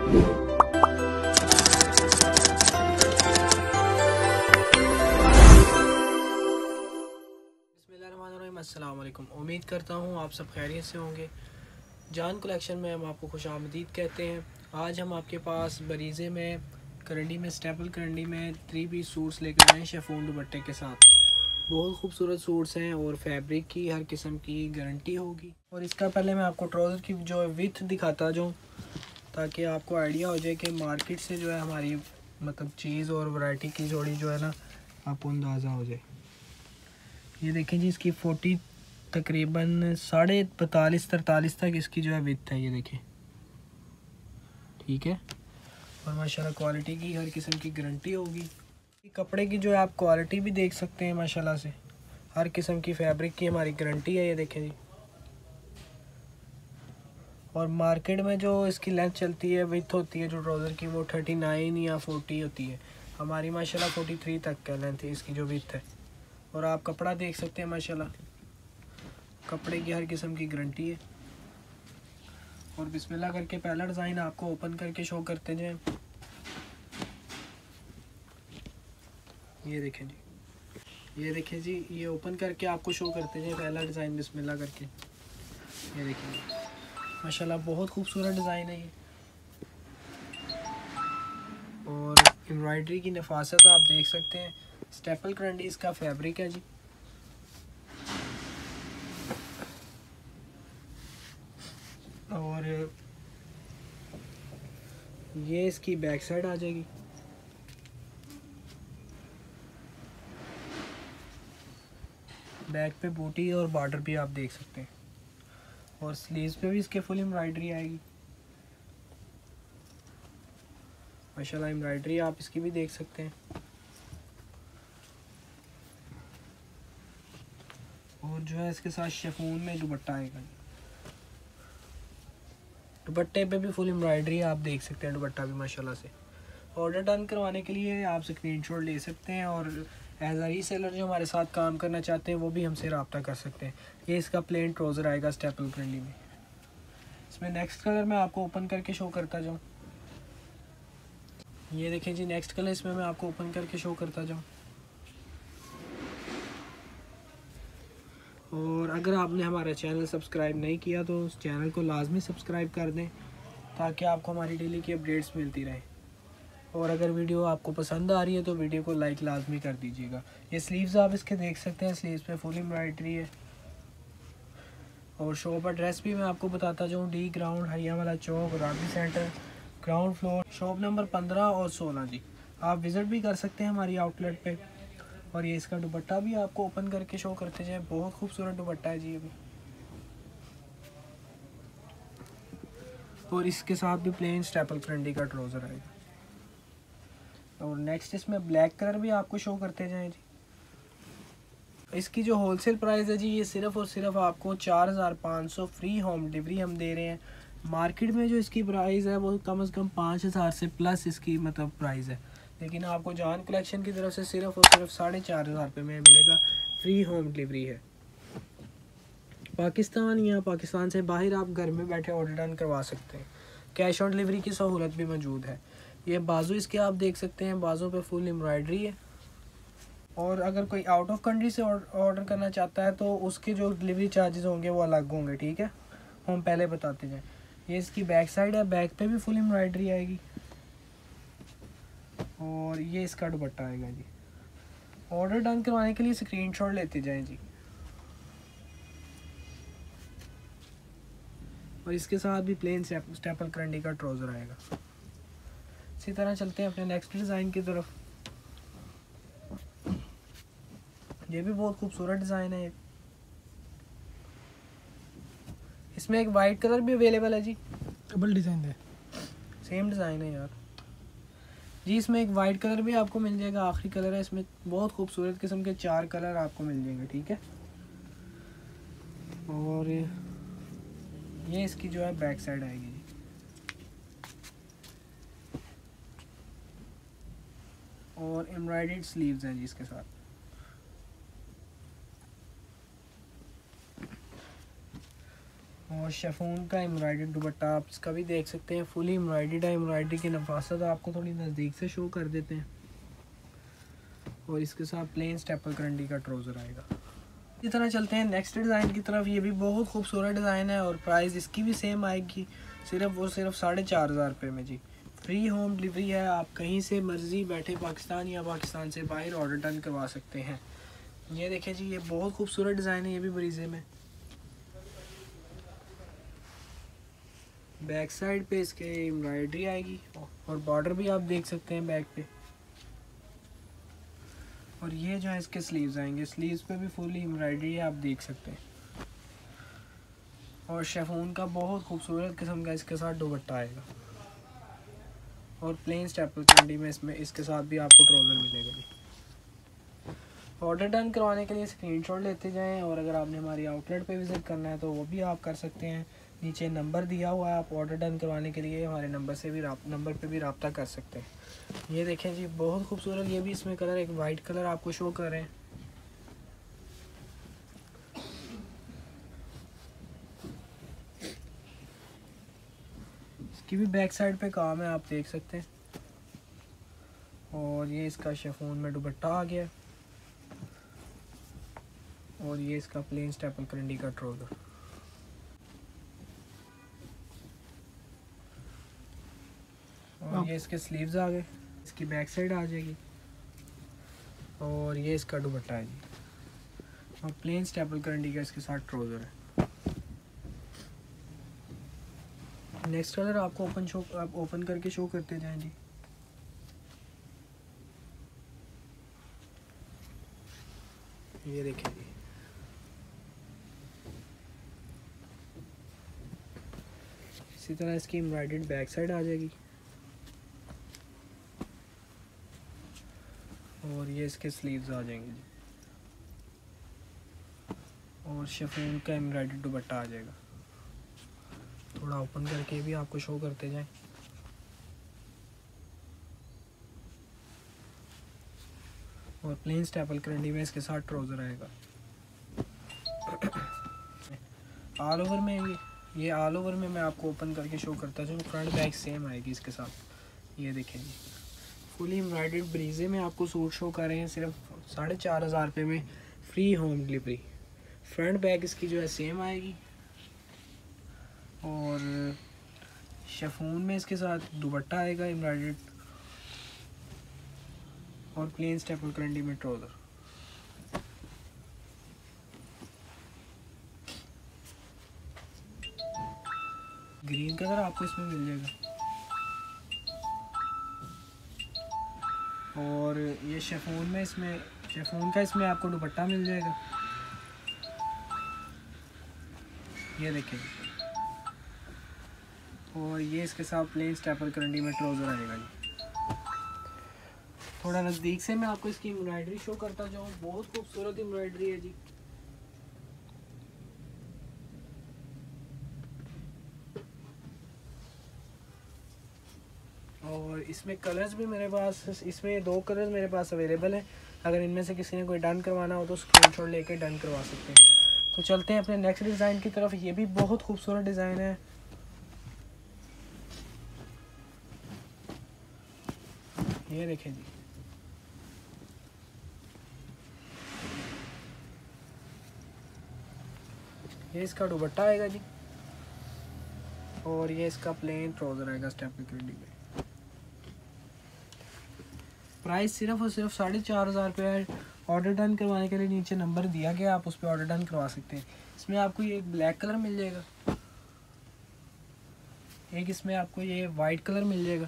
अस्सलाम वालेकुम। उम्मीद करता हूँ आप सब खैरियत से होंगे। जान कलेक्शन में हम आपको खुशामदीद कहते हैं। आज हम आपके पास बरीज़े में करंडी में स्टेपल करंडी में 3 पीस सूट्स लेकर आए हैं शिफॉन दुपट्टे के साथ। बहुत खूबसूरत सूट्स हैं और फैब्रिक की हर किस्म की गारंटी होगी। और इसका पहले मैं आपको ट्राउज़र की जो विथ दिखाता जाऊँ ताकि आपको आइडिया हो जाए कि मार्केट से जो है हमारी मतलब चीज़ और वैरायटी की जोड़ी जो है ना आपको अंदाज़ा हो जाए। ये देखें जी, इसकी 40 तकरीबन 42.43 तक इसकी जो है विड्थ है। ये देखें, ठीक है। और माशाल्लाह क्वालिटी की हर किस्म की गारंटी होगी। कपड़े की जो है आप क्वालिटी भी देख सकते हैं माशाल्लाह से। हर किस्म की फैब्रिक की हमारी गारंटी है। ये देखें जी। और मार्केट में जो इसकी लेंथ चलती है, विड्थ होती है जो ट्राउज़र की, वो 39 या 40 होती है। हमारी माशाल्लाह 43 तक का लेंथ है इसकी जो विड्थ है। और आप कपड़ा देख सकते हैं माशाल्लाह, कपड़े की हर किस्म की गारंटी है। और बिस्मिल्लाह करके पहला डिज़ाइन आपको ओपन करके शो करते जाएं। ये देखें जी, ये देखें जी, ये ओपन करके आपको शो करते जाएं पहला डिज़ाइन बिस्मिल्लाह करके। ये देखें जी, माशाल्लाह बहुत खूबसूरत डिज़ाइन है ये। और एम्ब्रॉयडरी की नफासत आप देख सकते हैं। स्टेपल करंडी इसका फैब्रिक है जी। और ये इसकी बैक साइड आ जाएगी। बैक पे बूटी और बॉर्डर भी आप देख सकते हैं। और स्लीव्स पे भी इसके फुल एम्ब्रॉयडरी आएगी। माशाल्लाह एम्ब्रॉयडरी आप इसकी भी देख सकते हैं। और जो है इसके साथ शिफॉन में दुपट्टा आएगा। दुपट्टे पे भी फुल एम्ब्रॉयडरी आप देख सकते हैं, दुपट्टा भी माशाल्लाह से। ऑर्डर डन करवाने के लिए आप स्क्रीनशॉट ले सकते हैं और एज आ रीसेलर जो हमारे साथ काम करना चाहते हैं वो भी हमसे रब्ता कर सकते हैं। ये इसका प्लेन ट्राउज़र आएगा स्टेपल करंडी में। इसमें नेक्स्ट कलर मैं आपको ओपन करके शो करता जाऊँ। ये देखें जी, नेक्स्ट कलर इसमें मैं आपको ओपन करके शो करता जाऊँ। और अगर आपने हमारा चैनल सब्सक्राइब नहीं किया तो उस चैनल को लाजमी सब्सक्राइब कर दें ताकि आपको हमारी डेली की अपडेट्स मिलती रहे। और अगर वीडियो आपको पसंद आ रही है तो वीडियो को लाइक लाजमी कर दीजिएगा। ये स्लीव्स आप इसके देख सकते हैं, स्लीव्स पे फुल एम्ब्रॉयडरी है। और शॉप एड्रेस भी मैं आपको बताता जाऊँ, D ground Hariyawala Chowk, Rabi centre, ground floor, shop number 15 और 16 जी। आप विज़िट भी कर सकते हैं हमारी आउटलेट पे। और ये इसका दुपट्टा भी आपको ओपन करके शो करते जाए। बहुत खूबसूरत दुपट्टा है जी अभी। और इसके साथ भी प्लेन स्टेपल करंडी का ट्राउज़र आएगा। और नेक्स्ट इसमें ब्लैक कलर भी आपको शो करते जाएं जी। इसकी जो होलसेल प्राइस है जी, ये सिर्फ़ और सिर्फ आपको 4500 फ्री होम डिलीवरी हम दे रहे हैं। मार्केट में जो इसकी प्राइस है वो कम से कम 5000 से प्लस इसकी मतलब प्राइस है। लेकिन आपको जान कलेक्शन की तरफ से सिर्फ़ और सिर्फ 4500 रुपये में मिलेगा। फ्री होम डिलीवरी है। पाकिस्तान या पाकिस्तान से बाहर आप घर में बैठे ऑर्डर डन करवा सकते हैं। कैश ऑन डिलीवरी की सहूलत भी मौजूद है। ये बाजू इसके आप देख सकते हैं, बाजू पे फुल एम्ब्रॉयडरी है। और अगर कोई आउट ऑफ कंट्री से ऑर्डर करना चाहता है तो उसके जो डिलीवरी चार्जेस होंगे वो अलग होंगे, ठीक है। हम पहले बताते जाएं। ये इसकी बैक साइड है, बैक पे भी फुल एम्ब्रॉयडरी आएगी। और ये इसका दुपट्टा आएगा जी। ऑर्डर डन करवाने के लिए स्क्रीनशॉट लेते जाएं जी। और इसके साथ भी प्लेन स्टेपल करंडी का ट्राउज़र आएगा। इसी तरह चलते हैं अपने नेक्स्ट डिज़ाइन की तरफ। ये भी बहुत खूबसूरत डिज़ाइन है। इसमें एक वाइट कलर भी अवेलेबल है जी। डबल डिज़ाइन है, सेम डिज़ाइन है यार जी। इसमें एक वाइट कलर भी आपको मिल जाएगा, आखिरी कलर है इसमें। बहुत खूबसूरत किस्म के 4 कलर आपको मिल जाएंगे, ठीक है। और ये इसकी जो है बैक साइड आएगी जी। और एम्ब्रॉयडर्ड स्लीव्स हैं जी इसके साथ। और शेफून का एम्ब्रॉयडरी दुपट्टा आप इसका भी देख सकते हैं, फुली एम्ब्रॉयडर्ड है। एम्ब्रॉयडरी की नफासत आपको थोड़ी नज़दीक से शो कर देते हैं। और इसके साथ प्लेन स्टेपल करंडी का ट्राउज़र आएगा। इसी तरह चलते हैं नेक्स्ट डिज़ाइन की तरफ। ये भी बहुत खूबसूरत डिज़ाइन है और प्राइस इसकी भी सेम आएगी, सिर्फ 4,500 रुपये में जी। फ्री होम डिलीवरी है, आप कहीं से मर्ज़ी बैठे पाकिस्तान या पाकिस्तान से बाहर ऑर्डर डन करवा सकते हैं। ये देखें जी, ये बहुत खूबसूरत डिज़ाइन है, ये भी बरीज़े में। बैक साइड पे इसके एम्ब्रॉयडरी आएगी और बॉर्डर भी आप देख सकते हैं बैक पे। और ये जो है इसके स्लीव्स आएंगे, स्लीव्स पे भी फुली एम्ब्रॉयडरी है, आप देख सकते हैं। और शेफून का बहुत खूबसूरत किस्म का इसके साथ दुपट्टा आएगा और प्लेन स्टेपल कैंडी में इसमें इसके साथ भी आपको ट्राउज़र मिलेगा जी। ऑर्डर डन करवाने के लिए स्क्रीनशॉट लेते जाएं और अगर आपने हमारी आउटलेट पे विज़िट करना है तो वो भी आप कर सकते हैं। नीचे नंबर दिया हुआ है, आप ऑर्डर डन करवाने के लिए हमारे नंबर पे भी रब्ता कर सकते हैं। ये देखें जी, बहुत खूबसूरत, ये भी इसमें कलर एक वाइट कलर आपको शो कर रहे हैं। इसकी भी बैक साइड पे काम है, आप देख सकते हैं। और ये इसका शेफून में दुपट्टा आ गया और ये इसका प्लेन स्टेपल करंडी का ट्राउज़र। और ये इसके स्लीव्स आ गए, इसकी बैक साइड आ जाएगी और ये इसका दुपट्टा है जी। और प्लेन स्टेपल करंडी का इसके साथ ट्राउज़र है। नेक्स्ट कलर आपको आप ओपन करके शो करते जाएं जी। ये देखें जी, इसी तरह इसकी एम्ब्रॉयडर्ड बैक साइड आ जाएगी और ये इसके स्लीव्स आ जाएंगे जी। और शेफून का एम्ब्रॉयडर्ड दुपट्टा आ जाएगा। थोड़ा ओपन करके भी आपको शो करते जाएं। और प्लेन स्टेपल करंडी में इसके साथ ट्राउज़र आएगा। ऑल ओवर में ये ऑल ओवर में मैं आपको ओपन करके शो करता हूँ। फ्रंट बैक सेम आएगी इसके साथ। ये देखें जी, फुली एम्ब्रॉयडर्ड ब्रीजे में आपको सूट शो कर रहे हैं, सिर्फ 4,500 रुपये में, free home delivery. Front back इसकी जो है सेम आएगी और शेफून में इसके साथ दुपट्टा आएगा एम्ब्रॉयडर्ड और प्लेन स्टेपल करंडी में ट्राउज़र। ग्रीन कलर आपको इसमें मिल जाएगा। और ये शेफून का इसमें आपको दुपट्टा मिल जाएगा। ये देखें, और ये इसके साथ प्लेन स्टेपल करंडी में ट्राउज़र आएगा जी। थोड़ा नज़दीक से मैं आपको इसकी एम्ब्रॉयडरी शो करता जाऊँ, बहुत खूबसूरत एम्ब्रॉयडरी है जी। और इसमें कलर्स भी मेरे पास, इसमें 2 कलर्स मेरे पास अवेलेबल हैं। अगर इनमें से किसी ने कोई डन करवाना हो तो स्क्रीनशॉट लेके डन करवा सकते हैं। तो चलते हैं अपने नेक्स्ट डिज़ाइन की तरफ। ये भी बहुत खूबसूरत डिज़ाइन है। ये देखें जी, ये इसका दुपट्टा आएगा जी और ये इसका प्लेन ट्राउज़र आएगा स्टेपल करंडी में। प्राइस सिर्फ और सिर्फ 4,500 रुपये है। ऑर्डर डन करवाने के लिए नीचे नंबर दिया गया, आप उस पर ऑर्डर डन करवा सकते हैं। इसमें आपको ये ब्लैक कलर मिल जाएगा, एक इसमें आपको ये वाइट कलर मिल जाएगा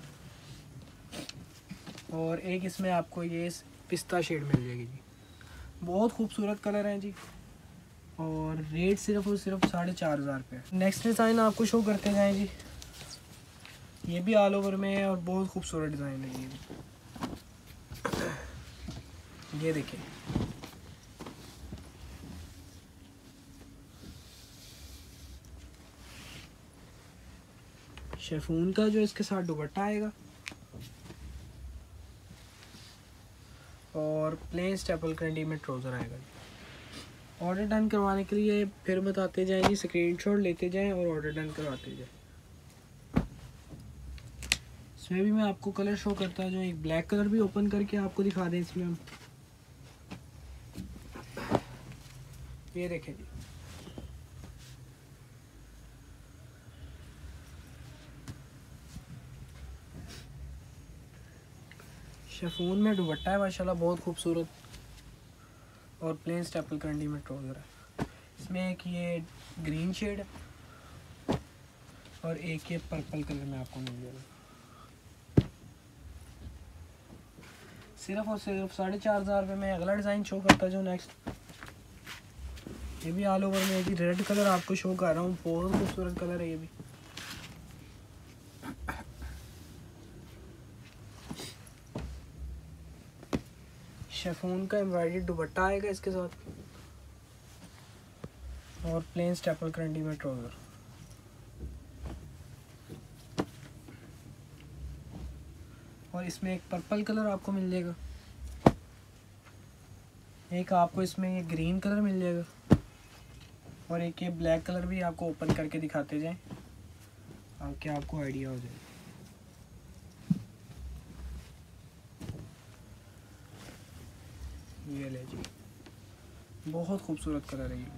और एक इसमें आपको ये पिस्ता शेड मिल जाएगी जी। बहुत खूबसूरत कलर हैं जी और रेट सिर्फ और सिर्फ 4,500 रुपये। नेक्स्ट डिज़ाइन आपको शो करते जाएँ जी। ये भी ऑल ओवर में है और बहुत खूबसूरत डिज़ाइन है ये भी। ये देखिए, शेफून का जो इसके साथ दुपट्टा आएगा और प्लेन स्टेपल करंडी में ट्राउज़र आएगा। ऑर्डर डन करवाने के लिए फिर बताते जाएं जी, स्क्रीनशॉट लेते जाएं और ऑर्डर डन करवाते जाएं। इसमें भी मैं आपको कलर शो करता हूँ, जो एक ब्लैक कलर भी ओपन करके आपको दिखा दें। इसमें हम ये देखें जी, शिफॉन में दुपट्टा है माशाल्लाह, बहुत खूबसूरत, और प्लेन स्टेपल करंडी में ट्राउज़र है। इसमें एक ये ग्रीन शेड है और एक ये पर्पल कलर में आपको मिल जाएगा। सिर्फ और सिर्फ 4,500 रुपये में अगला डिज़ाइन शो करता है जो नेक्स्ट, ये भी ऑल ओवर में एक रेड कलर आपको शो कर रहा हूँ, बहुत खूबसूरत कलर है ये भी। शिफॉन का एम्ब्रॉयडरी दुपट्टा आएगा इसके साथ, और प्लेन स्टेपल करंडी में ट्राउज़र। और इसमें एक पर्पल कलर आपको मिल जाएगा, एक आपको इसमें ये ग्रीन कलर मिल जाएगा, और एक ये ब्लैक कलर भी आपको ओपन करके दिखाते जाएं ताकि आपको आइडिया हो जाए। ये ले जी, बहुत खूबसूरत कलर है ये।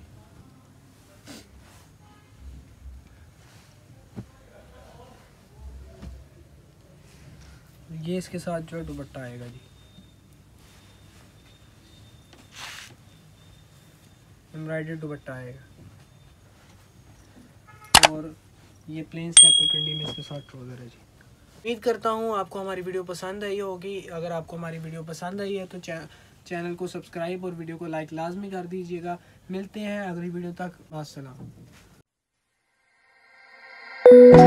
ये इसके साथ जो है दुपट्टा आएगा जी, एम्ब्रॉयडरी दुपट्टा आएगा, और ये प्लेन स्टेपल करंडी में इसके साथ ट्राउज़र है जी। उम्मीद करता हूँ आपको हमारी वीडियो पसंद आई होगी। अगर आपको हमारी वीडियो पसंद आई है तो चैनल को सब्सक्राइब और वीडियो को लाइक लाजमी कर दीजिएगा। मिलते हैं अगली वीडियो तक, अस्सलाम।